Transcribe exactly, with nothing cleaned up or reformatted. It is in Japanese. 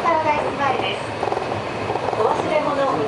パラダイス前です。お忘れ物を